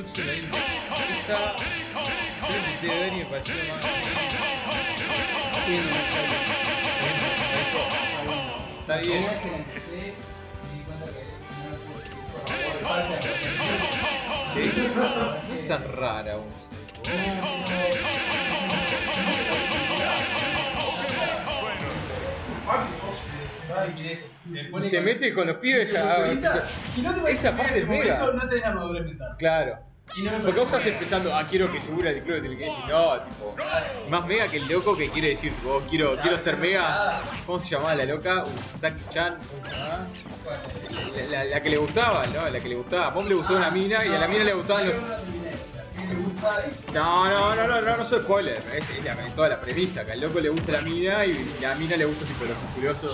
Jutsu no Ninja. Esa. Yo la intenté ver y me pareció más. Sí, no, Está bien. que la empecé, me di cuenta que no la puedo seguir por favor. Sí. Es tan rara aún. Y se mete con los pibes a. Si no te esa parte es mega. no tenés la madurez mental. Claro. Y no me Porque vos parece estás empezando, quiero que segura el club de inteligencia. No, tipo. Más mega que el loco que quiere decir, tipo, quiero ser mega. ¿Cómo se llamaba la loca? Saki-chan. ¿Cómo se llamaba? La que le gustaba, ¿no? La que le gustaba. A Pom le gustó una mina y a la mina le gustaban los. No soy spoiler. Es toda la premisa. Que al loco le gusta la mina y la mina le gusta tipo los musculosos.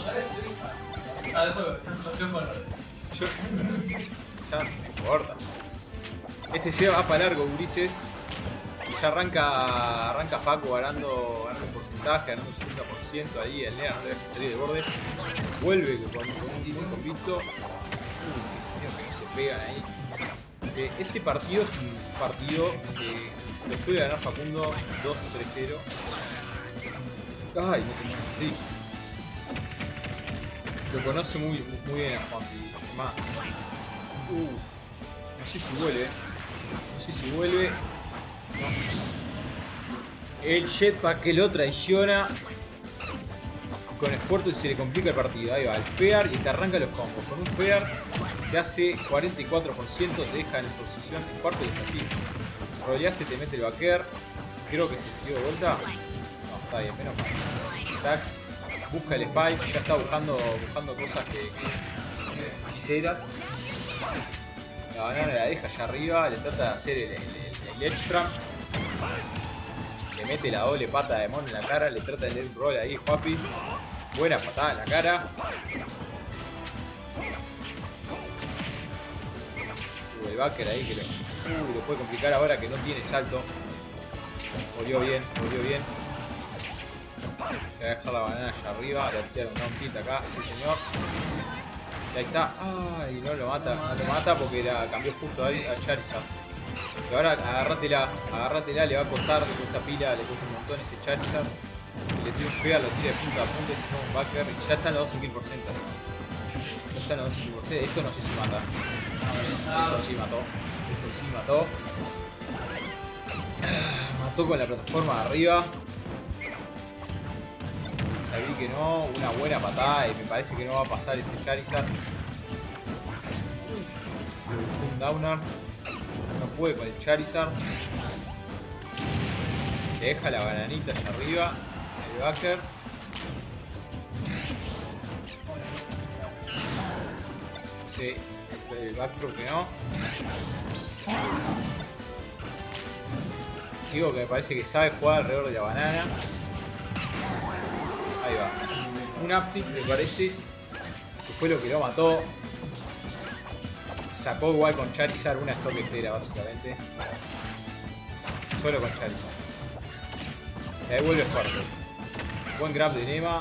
Yo. Ya, no importa. Este se va para largo, Ulises. Ya arranca Paco ganando un porcentaje, ganando un 60% ahí. El Nea no le deja salir de borde. Vuelve con un convicto. Que no se pegan ahí. Este partido es un partido que lo suele ganar Facundo 2-3-0. Ay, no sí. Lo conoce muy bien a Juanpi. Más. No sé si vuelve. No. El jetpack que lo traiciona. Con esfuerzo y se le complica el partido. Ahí va, el Fear y te arranca los combos. Con un Fear te hace 44%, te deja en posición en cuarto y desafío. Roleaste, te mete el backer. Creo que se dio de vuelta. No, está bien, menos mal. Tax, busca el spike, ya está buscando cosas que hechiceras. La banana la deja allá arriba, le trata de hacer el extra. Le mete la doble pata de mono en la cara, le trata de leer un roll ahí, Juapi. Buena patada en la cara. El backer ahí que lo puede complicar ahora que no tiene salto. Volvió bien. Se va a dejar la banana allá arriba, le va a tirar un down tilt acá, sí señor. Y ahí está. Ay, no lo mata porque cambió justo ahí a Charizard. Y ahora agárratela, le va a costar, le cuesta pila, le cuesta un montón ese Charizard. Y le tira un pega, lo tira de punta a punta y se toma un backer y ya están los 2 en kill porcenta. Ya están los 2 en kill porcenta. Esto no sé si mata. Eso sí mató. Mató con la plataforma de arriba. Sabí que no, una buena patada y me parece que no va a pasar este Charizard. Un downer. No puede con el Charizard. Le deja la bananita allá arriba. El backer. Sí, el backer que no. Digo que me parece que sabe jugar alrededor de la banana. Ahí va. Un uptick me parece que fue lo que lo mató. Sacó igual con Charizard una stock entera básicamente. Solo con Charizard. Y ahí vuelve fuerte. Buen grab de Nema.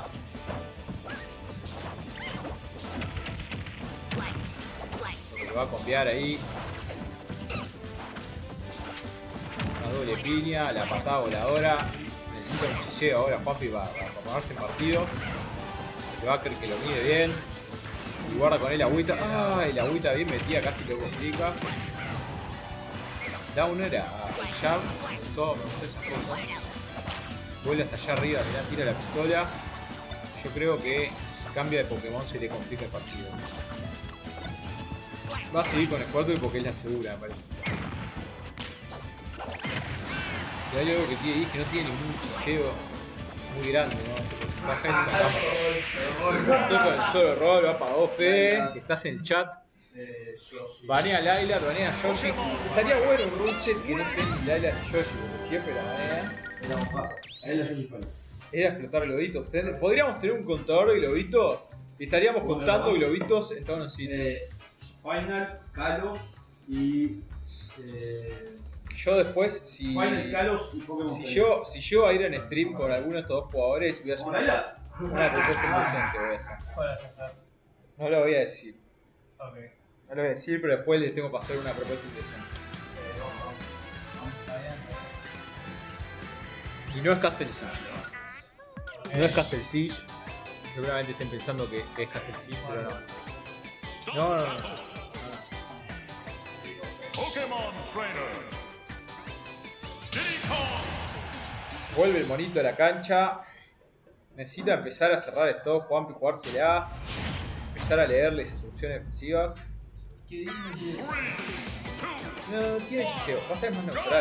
Lo que va a cambiar ahí. Una doble piña, la patada voladora. Necesita un chiseo ahora Juanpi para ponerse en partido. El backer que lo mide bien. Y guarda con él la agüita. ¡Ay! La agüita bien metida, casi lo complica. Downer a jab. Me gustó esa cosa. Vuelve hasta allá arriba, tira la pistola. Yo creo que si cambia de Pokémon se le complica el partido. Va a seguir con Squirtle porque es la segura, me parece. Y hay algo que tiene ahí que no tiene ningún chiseo muy grande, ¿no? Baja esa cama. Con el solo rol, va para vos, Fede, que estás en el chat. Banea a Lailar, banea a Yoshi. Estaría bueno un ruleset que no estén Lailar y Yoshi, porque siempre la banean. Era explotar globitos. Podríamos tener un contador de globitos y estaríamos contando globitos en todo un cine. Final, Kalos y. Yo después, si Kalos y Pokémon si yo a ir en stream con alguno de estos dos jugadores, voy a hacer una propuesta indecente. Voy a hacer. ¿Cuál vas a hacer? No lo voy a decir. Ok. No lo voy a decir, pero después les tengo que hacer una propuesta indecente. Y no es Castle Siege. No es Castle Siege. Seguramente estén pensando que es Castle Siege, pero no. No. Pokémon Trainer. Diddy Kong. Vuelve el monito a la cancha. Necesita empezar a cerrar stock. Juanpi jugársela. Empezar a leerle esas opciones defensivas. ¿Qué dime que No tiene chiseo. Va a ser más neutral.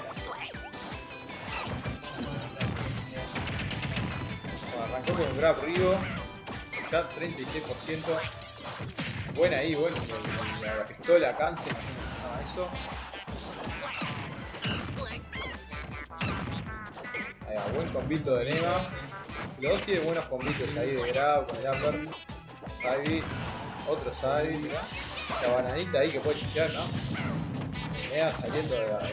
Bueno, arrancó con un grab Río. Ya 36%. Buena ahí, bueno. La pistola, cáncer. No, eso. Ahí va, buen combito de Neva. Los dos tienen buenos combitos ahí de grab, con el upper. Ivy, otro Ivy, mirá. La bananita ahí que puede chichear, ¿no? Neva saliendo de la...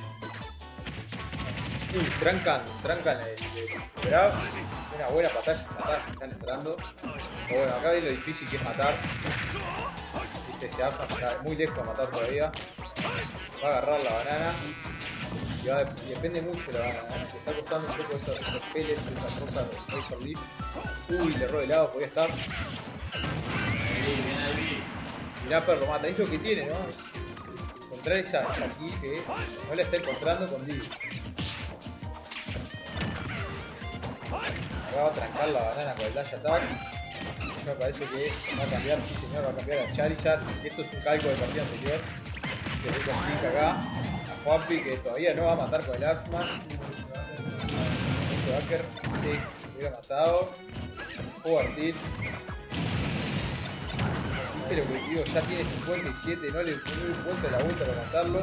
trancan el grab. Una buena patada, están entrando. Pero bueno, acá ves lo difícil que es matar. Viste, se hace muy lejos de matar todavía. Va a agarrar la banana. Y depende mucho de la banana. Le está costando un poco esos pellets, esas cosas, los Razor Leaf. Uy, le erró de lado, podía estar. Y Napper lo mata. Es lo que tiene, ¿no? Es encontrar esa aquí que no la está encontrando con Diddy. Acá va a trancar la banana con el dash attack. Me parece que va a cambiar, sí señor, va a cambiar a Charizard. Esto es un calco del partido anterior. Que le explica acá a Juanpi que todavía no va a matar con el Axman. Ese backer sí, lo hubiera matado. Fugartil. Viste lo que digo, ya tiene 57, no le encuentra la vuelta para matarlo.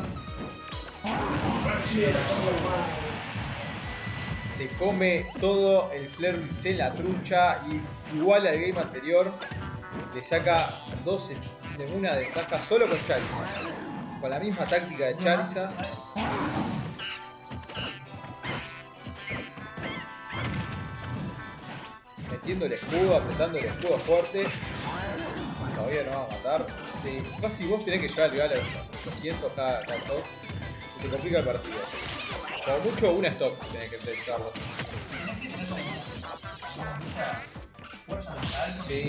Se come todo el Flare Blitz en la trucha y igual al game anterior le saca 12 de una desventaja solo con Charizard. Con la misma táctica de Charizard. Metiendo el escudo, apretando el escudo fuerte. Todavía no va a matar. Si vos tenés que llevar al rival a los 800 cada top, se te complica el partido. Como mucho un stop tenés que pensarlo. Sí.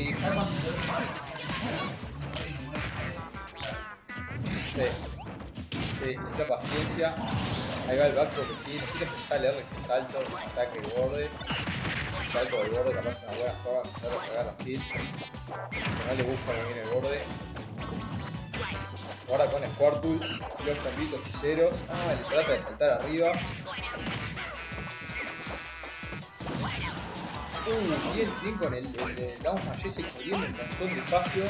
Necesita paciencia. Ahí va el back porque sí, necesita empezar a leerle ese salto, ataque de borde. Salto del borde, capaz una buena forma de empezar a pegar las kills. Que no le gusta muy bien el borde. Ahora con Squirtle, los combitos hechiceros. Le trata de saltar arriba. Bien con el Down Jesse cubriendo un montón de espacio.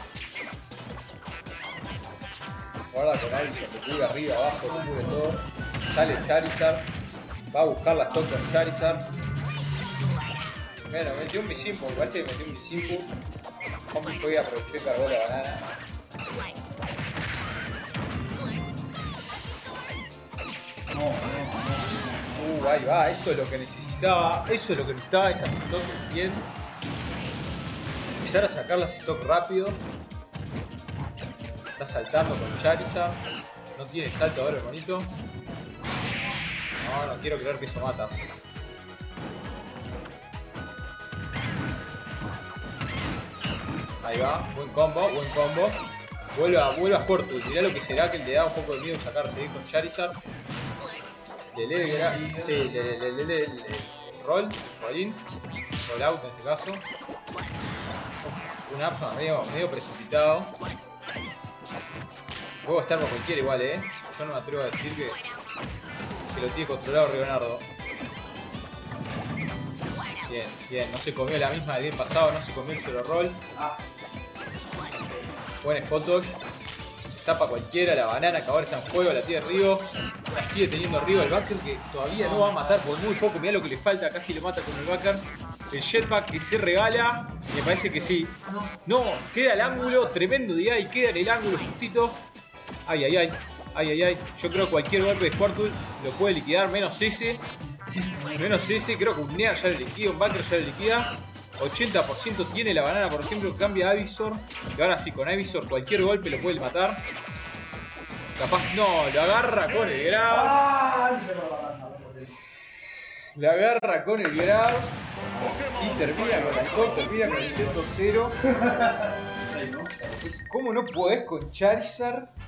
Guarda con Ivysaur, que cubre arriba, abajo, cubre todo. Sale Charizard. Va a buscar la stock con Charizard. Bueno, metió un Misimpo, igual que metió un Misimpo. Hombre fue y aprovechó y cargó la banana. Ahí va, eso es lo que necesitaba. Eso es lo que necesitaba, esas stock recién. Empezar a sacar las stock rápido. Está saltando con Charizard. No tiene salto ahora el bonito. No quiero creer que eso mata. Ahí va, buen combo. Vuelve a Squirtle. Mirá lo que será que le da un poco de miedo sacarse con Charizard. Le roll out en este caso. Un up medio precipitado. Puedo estar por cualquiera igual, yo no me atrevo a decir que lo tiene controlado Leonardo. Bien, no se comió la misma del game pasado, no se comió el solo roll. Buen spot dodge. Tapa cualquiera, la banana que ahora está en juego, la tiene Río. La sigue teniendo Río, el backer que todavía no va a matar por muy poco. Mirá lo que le falta, casi lo mata con el backer. El jetpack que se regala, me parece que sí. No, queda el ángulo, tremendo día y queda en el ángulo justito. Ay. Yo creo que cualquier golpe de Squirtle lo puede liquidar, menos ese. Creo que un Nea ya lo liquida, un backer ya lo liquida. 80% tiene la banana, por ejemplo, cambia a Ivysaur. Y ahora sí, con Ivysaur cualquier golpe lo puede matar. Capaz, no, lo agarra con el grab. La agarra con el grab. Y Pokémon termina con el top, termina con el 100-0. Ahí, ¿no? ¿Cómo no podés con Charizard?